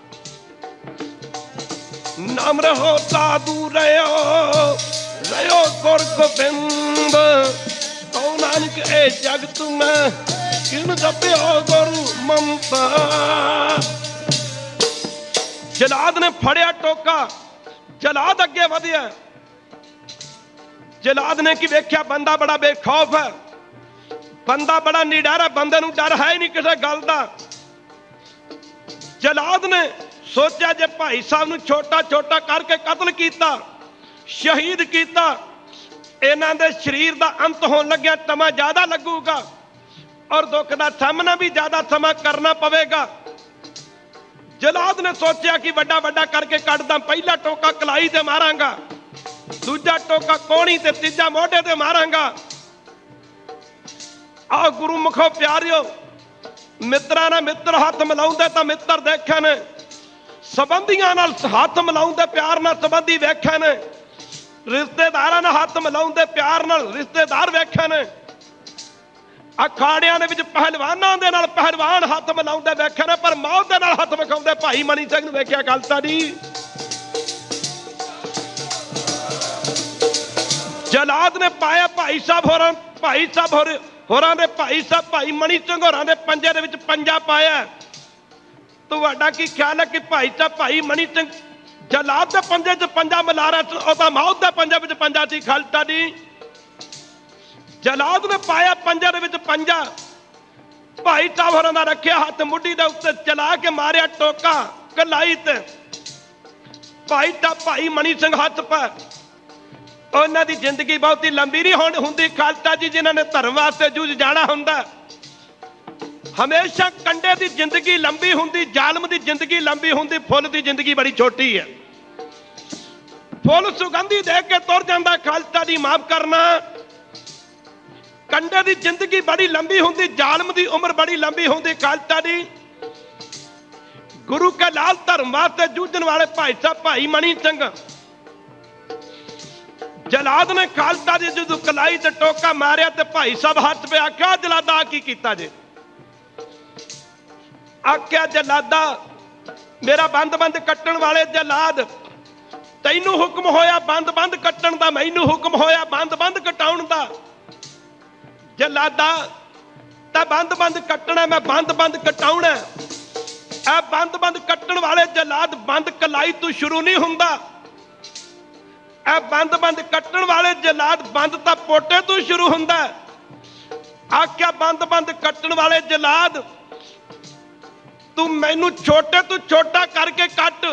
A: नाम रहो साधु रहो गुर गोबिंद तो नानक ए जगत में किन जप्यो गुरु ममता। जलाद ने फड़िया टोका, जलाद अगे वधिया। जलाद ने की वेख्या बंदा बड़ा बेखौफ है, बंदा बड़ा निडर है, बंदे नूं डर है ही नहीं किसी गल दा। जलाद ने सोचा जे भाई साहब नूं छोटा छोटा करके कतल किया शहीद किया इन्हां दे शरीर का अंत होने लग्या समा ज्यादा लगूगा और दुख का सामना भी ज्यादा समा करना पवेगा। जलाद ने सोचा कि वड्डा वड्डा करके कटदा, पहला टोका कलाई ते मारांगा, दूजा टोका कोहणी ते तीजा मोढे ते मारांगा। आ गुरु मुखो प्यारियो मित्रा ना मित्र हाथ मिलाउंदे तां मित्र देखे ने, संबंधियां नाल हाथ मिलाउंदे प्यार नाल संबंधी वेखे ने, रिश्तेदारां नाल हाथ मिलाउंदे प्यार नाल रिश्तेदार वेखे ने, अखाड़ियां दे विच पहलवानां दे नाल पहलवान हाथ मिलाउंदे वेखे ने, पर मौत दे नाल हाथ विखाउंदे भाई मनी सिंह नूं वेखिया खालसा जी। जलाद ने पाया भाई साहब होरां दे भाई साहब भाई मनी सिंह होरां दे पंजे दे विच पंजा पाया। तुहाडा की ख्याल है कि भाई साहब भाई मनी सिंह जलाद के पंजे च पंजा मिला रहा, मौत के पंजे विच पंजा सी खालसा जी। जलाद ने पाया पंजे दे विच पंजा, भाई साहब होरां दा रखिया हाथ मुड्डी दे उत्ते चला के मारिया टोका कलाई ते। भाई साहब भाई मनी सिंह हथ पा उन्हां दी जिंदगी बहुत ही लंबी नहीं हुंदी खालसा जी, जिन्हां ने धर्म वास्ते जूझ जाना हुंदा। हमेशा कंडे की जिंदगी लंबी हुंदी, जालम की जिंदगी लंबी हुंदी, फुल की जिंदगी बड़ी छोटी है। फुल सुगंधी दे के तुर जाता खालसा जी, माफ करना। कंडे की जिंदगी बड़ी लंबी हुंदी, जालम की उम्र बड़ी लंबी हुंदी खालसा जी। गुरु के लाल धर्म वास्ते जूझन वाले भाई साहब भाई मनी सिंह जलाद ने खालसा जी जो कलाई ते टोका मारिया ते भाई साहब हथ पे आख्या जलादा की कीता जे? आख्या जलादा मेरा बंद बंद कट्टण वाले जलाद, तैनू हुक्म होया बंद बंद कट्टण दा, मैनू हुक्म होया बंद बंद कटाउण दा। जलादा ता बंद बंद कट्टना, मैं बंद बंद कटाउणा। आ बंद बंद कट्टण वाले जलाद, बंद कलाई तू शुरू नहीं हुंदा। आ बंद बंद कट्टण वाले जलाद, बंद ता पोटे तू शुरू हुंदा। आख्या बंद बंद कट्टण वाले जलाद, तू मैनू छोटे तू छोटा करके कट,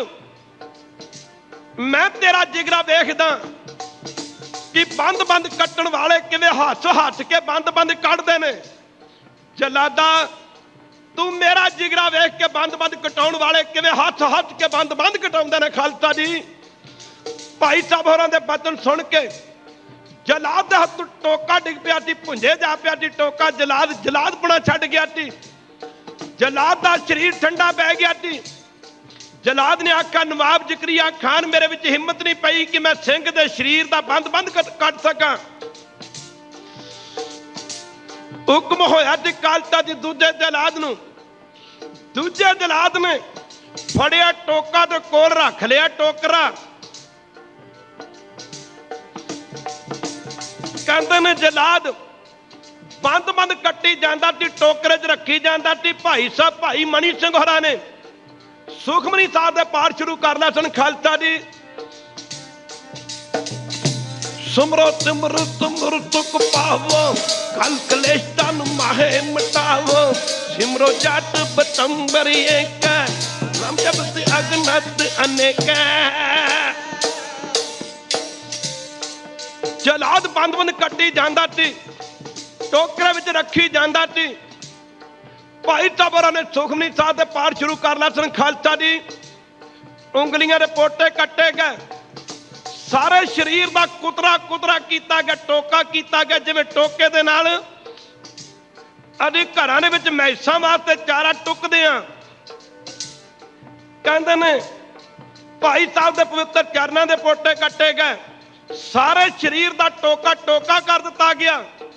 A: मैं तेरा जिगरा देखदा कि बंद बंद कट्टण वाले किवें हथ हथ के बंद बंद कटदे ने। जलादा तू मेरा जिगरा वेख के बंद बंद कटाउण वाले किवें हथ हथ के बंद बंद कटाउंदे ने। खालसा जी भाई साहब होरां दे बचन सुन के जलाद दे हत्थ टोका डिग पिया सी, भुंजे जा पिया सी टोका। जलाद पना छड्ड गया सी, जलाद दा शरीर ठंडा पै गया सी। जलाद ने आख्या नवाब जकरिया खान मेरे विच हिम्मत नहीं पई कि मैं सिंह दे शरीर दा बंद बंद कट सकां। हुक्म होया जी खालसा जी दूजे जलाद नूं, दूजे जलाद ने फड़िया टोका दे कोल रख लिया टोकरा। कहंदे ने जलाद बंद बंद कट्टी जांदा सी, टोकरे च रखी जांदा सी। भाई साहब भाई मनी सिंह होरां ने सुखमनी साहब दे पाठ शुरू कर लिया सन। खालसा जी सुमरो सिमरो तुमरो तुक पावो, कल कलेश तन माहे मिटावो। सिमरो जाट बतंबर एक, नाम जपत अगनत अनेक। जलाद बंद बंद कट्टी जांदा सी, टोकरे विच रखी जांदा सी। भाई साहब ने सुखमनी साहब दे पाठ शुरू कर लिया सन। खालसा जी उंगलियां दे पोटे कट्टे गए, सारे शरीर का कुतरा कुतरा किया गया, टोका किया गया जिवें टोके दे नाल अभी घरां दे विच मैसां वास्ते चारा टुकदे आ। कहंदे ने भाई साहब दे पवित्र चरनां दे पोटे कट्टे गए, सारे शरीर का टोका टोका कर दिता गया।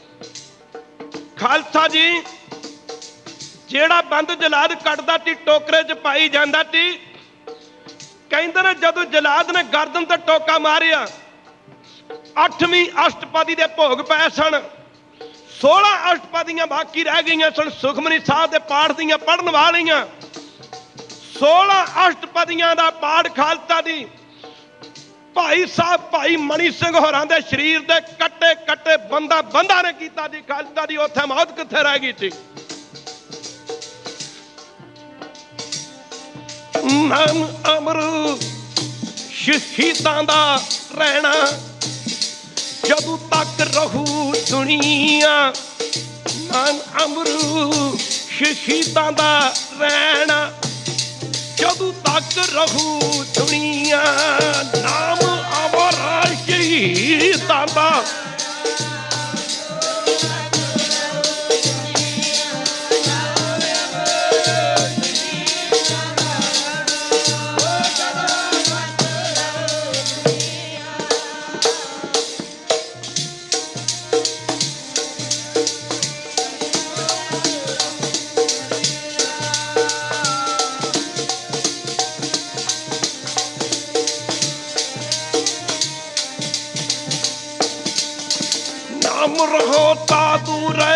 A: खालसा जी जेड़ा बंद जलाद कटदा सी टोकरे च पाई जांदा सी। कहंदे ने जदों जलाद ने गर्दन ते टोका मारिया, 8वीं अष्टपदी दे भोग पै सन। 16 अष्टपदियां बाकी रह गई सन सुखमनी साहब दे पाठ दियां पढ़न वालियां। 16 अष्टपदियां दा पाठ खालसा जी भाई साहब भाई मनी सिंह होरां दे शरीर दे कट्टे कट्टे बंदा बंदा ने कीता जी। खालसा जी उत्थे मौत कित्थे रह गई थी। नाम अमरू शहीदां दा रहना, जदों तक रहू दुनिया। नाम अमरू शहीदां दा रहना, जदों तक रहू दुनिया। नाम अमरा शहीदां दा, रहो साधु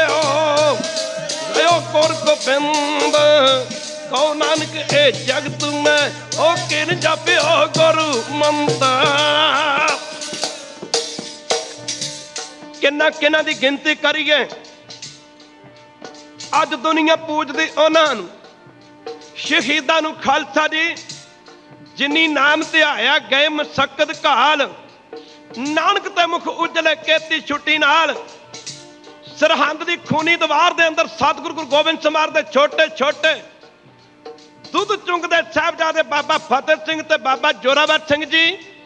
A: रहो गुर गोबिंद। कहो नानक ए जगत में ओ किन जपियो गुरु मंत्र। किन्ना किन्ना दी गिनती करिए, अज दुनिया पूजदी उन्हां नूं शहीदां नूं। खालसा जी जिन्नी नाम ध्याया गए मसक्कत घाल, नानक ते मुख उजले केती छुट्टी नाल। सरहंद दी खूनी दीवार दे अंदर सतगुरु गुरु गोबिंद समार दे छोटे छोटे दुध चुंगदे साहिबजादे बाबा फतेह सिंह ते बाबा जोरावर सिंह जी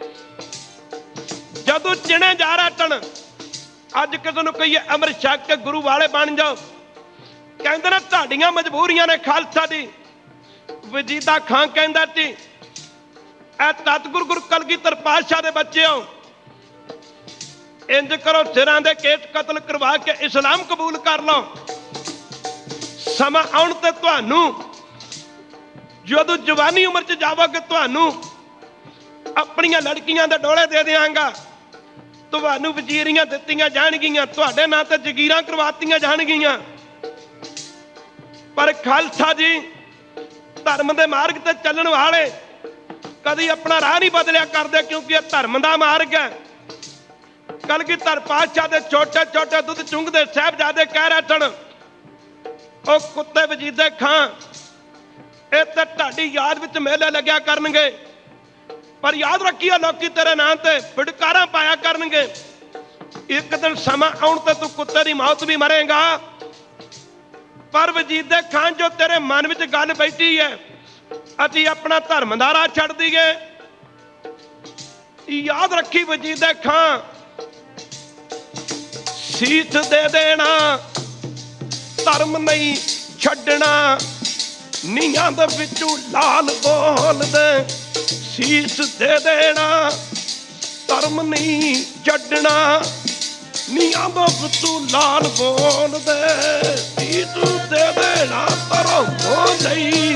A: जदों चिणे जा रटन। अज किसी नूं कहिए अमृत छक के गुरु वाले बन जाओ, कहंदे ने तुहाडीआं मजबूरियां ने। खालसा जी वजीदा खां कहंदा सी ऐ सतगुरु गुरु कलगीधर पातशाह दे बच्चे हो, इंज करो, सिरां दे केस कतल करवा के इस्लाम कबूल कर लो। समा आउण ते तुहानू जदों जवानी उम्र च जावोगे तुहानू अपनियां लड़कियां दे डोले दे देंगा, तुहानू वजीरियां दित्तियां जाणगियां, तुहाडे नां ते जगीरां करवातियां जाणगियां। पर खालसा जी धर्म दे मार्ग ते चलण वाले कदी अपना राह नहीं बदलिया करदे, क्योंकि यह धर्म दा मार्ग है। कलगीधर पातशाह दे छोटे छोटे दुध चुंगदे साहिबजादे कह रहे सन, ओ कुत्ते वजीदे खां, ਇਹ ਤੇ ਤੁਹਾਡੀ याद विच मेले लग्या करनगे, पर याद रखिए लोकी तेरे नाम ते फिटकारा पाया करनगे। एक दिन समा आउण ते तू कुत्ते दी मौत भी मरेगा। पर वजीदे खान जो तेरे मन विच गल बैठी है, असीं अपना धर्म दा राह छड्ड दईए, याद रखी वजीदे खान, सीस दे देना धर्म नहीं छड्डना। नीहां दे विचों लाल बोलदे, सीस दे देना धर्म नहीं छड्डना। नीहां दे विचों लाल बोलदे, सीस दे देना धर्म नहीं।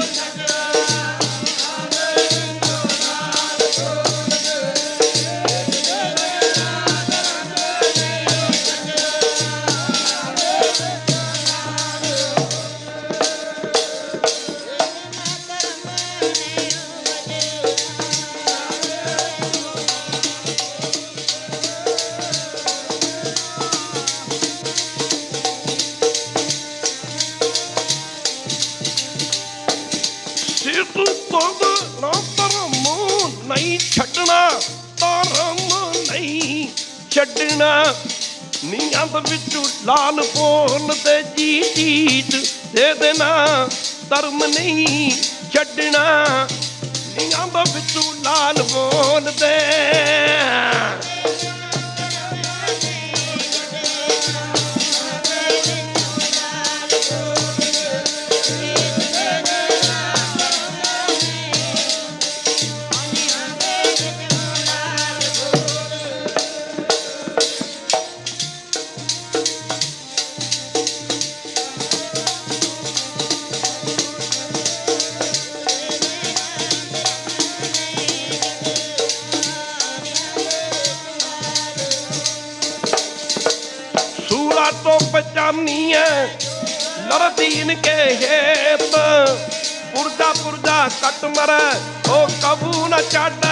A: नहीं छड्डना धर्म नहीं छड्डना। नीहां दे विचों लाल बोलदे, जी जीत दे देना धर्म नहीं छड्डना। नीहां दे विचों लाल बोलदे, तो पहचानी है लरदीन के हेत। पुरजा पुरजा कट मरे ओ कबू न छड्ड।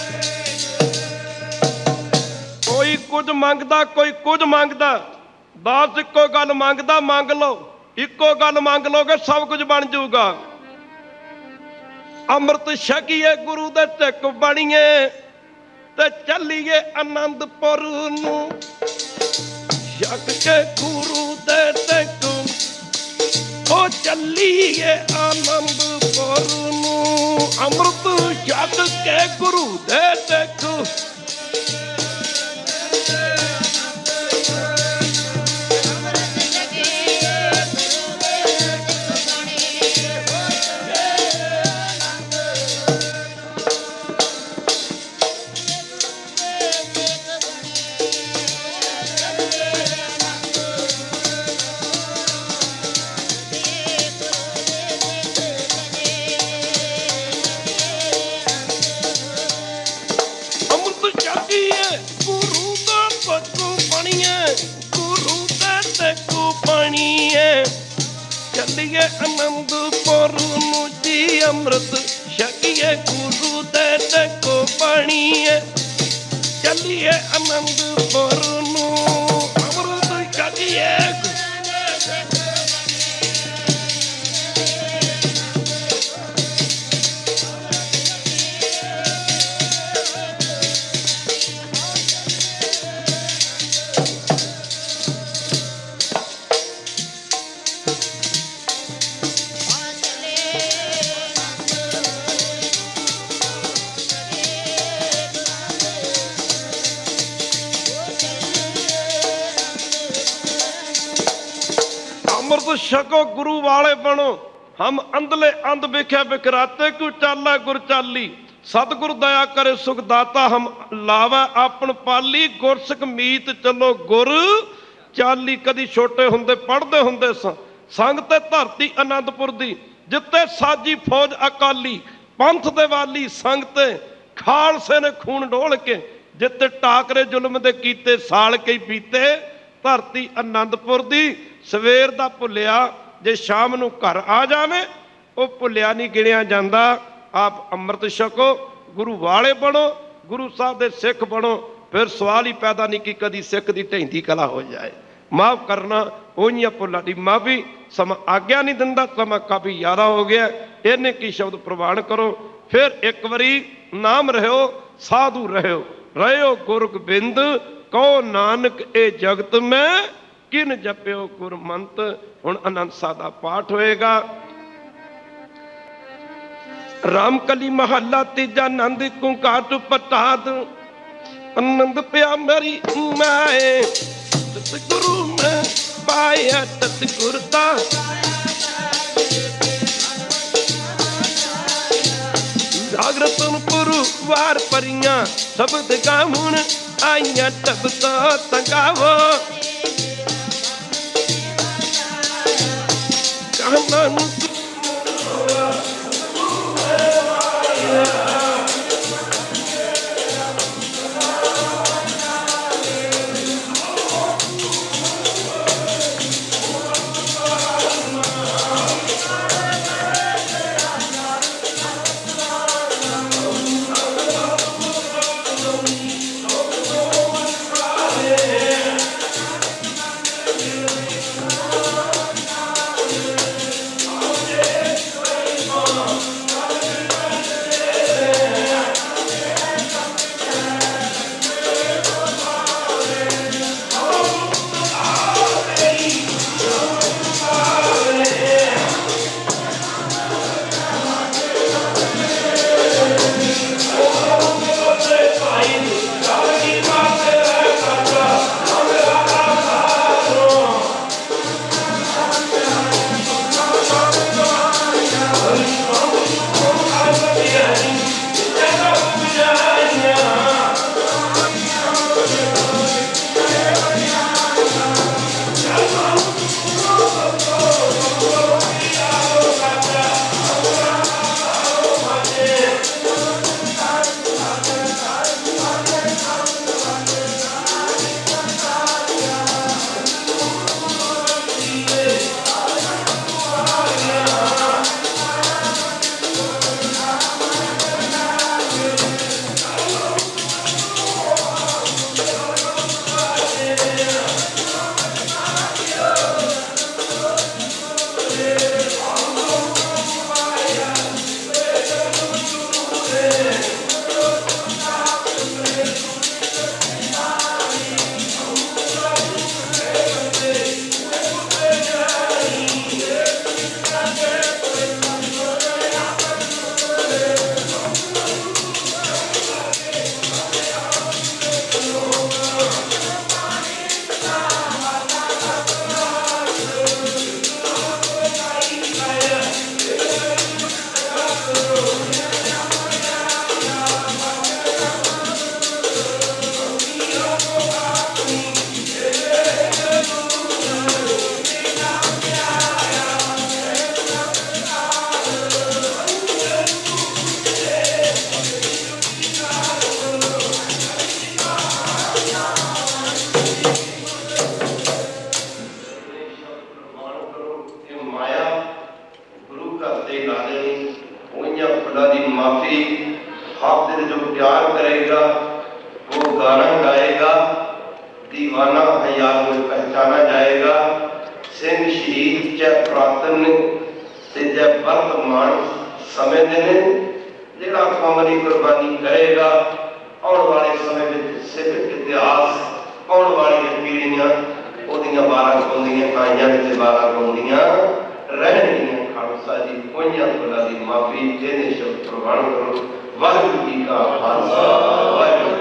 A: कोई कुछ मंगदा कोई कुछ मंगदा, दास इको गल मंगदा, मंग लो इको गल मंग लोगे सब कुछ बन जाऊगा। अमृत छकीए गुरु दे टिक बणीए ते चलीए आनंदपुर नूं। छक के गुरु दे टिक ओ चलीए आनंदपुर नूं। अमृत छक के गुरु दे टिक चलिए आनंदपुर नूं जी। अमृत छकीए गुरु दे टिको पाणीए। चलिए आनंदपुर नूं अमृत छकीए। अमृत छको गुरु वाले बनो। हम अंधले अंध बिखे बिखराते क्यों चाला गुर चाली। सतगुर दया करे सुख दाता हम लावा आपन पाली गुरसिख मीत चलो गुर चाली। कदी छोटे हुंदे पढ़दे हुंदे संग ते धरती आनंदपुर दी जिते साजी फौज अकाली पंथ दे वाली संग ते खालसे ने खून डोल के जिते टाकरे जुल्म दे कीते साल कई पीते। धरती आनंदपुर दी सवेर दा भुलिया जे शाम नूं घर आ जावे वो भुलिया नहीं गिणिया जांदा। आप अमृत छको गुरु वाले बनो गुरु साहब दे सिख बनो। फिर सवाल ही पैदा नहीं कि कदी सिख दी ढैंदी कला हो जाए। माफ करना ओहियां भुलां दी माफी। समा आग्ञा नहीं दिंदा समा काफी ज़्यादा हो गया। इन्हें की शब्द प्रवान करो। फिर एक बारी नाम रहो साधु रहो गुर गोबिंद कहो नानक ए जगत में किन जप्यो गुरमंत। हुण आनंद साह दा पाठ होएगा। रामकली महला तीजा नंद कुंकाट पटाद आनंद पिया मेरी माए सतगुरु में पाया सतगुरता। जागरतन पुरवार परियां शब्द गामुन आइयां टबता तंगावो। कहना
B: माफी। वाहिगुरू जी का खालसा वाहिगुरू।